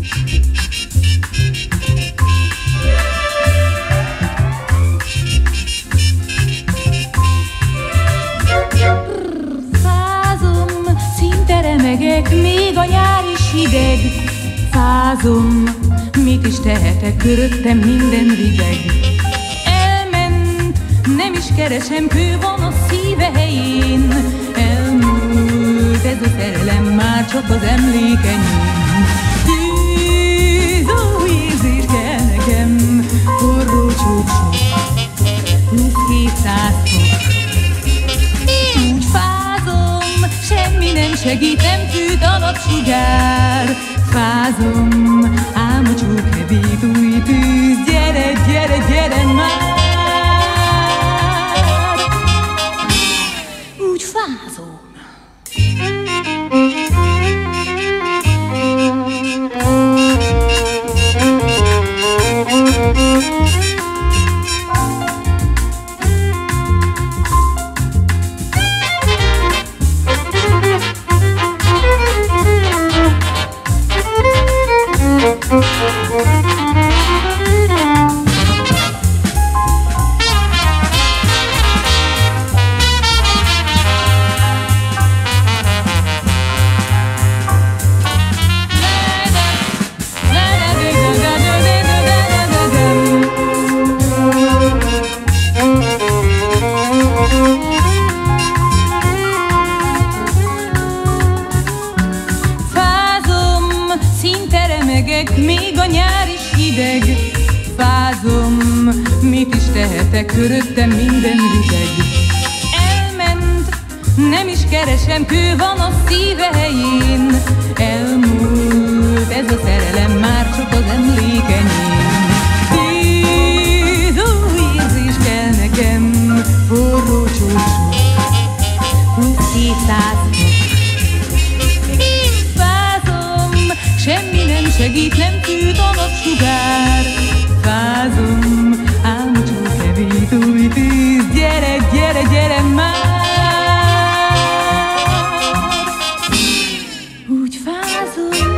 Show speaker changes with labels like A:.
A: Fázom, szinte remegek, még a nyár is hideg. Fázom, mit is tehetek, köröttem minden rideg. Elment, nem is keresem, kő van a szíve helyén. Elmúlt ez a szerelem, már csak az emlékenyém. Tűz, ó, érzés kell nekem, forró csóksok, plusz 200 fok. Úgy fázom, semmi nem segít, nem fűt a napsugár. Fázom, ám a csók hevít új tűz, gyere, gyere, gyere már! Úgy fázom. Még a nyár is hideg. Fázom, mit is tehetek, köröttem minden rideg. Elment, nem is keresem, kő van a szíve helyén. Elmúlt ez a szerelem, már csak az emlékenyém. Tűz, ó, érzés kell nekem, forró csóksok, plusz 200 fok. Semmi nem segít, nem fűt a napsugár. Fázom, ám a csók hevít új tűz, gyere, gyere, gyere már! Úgy fázom.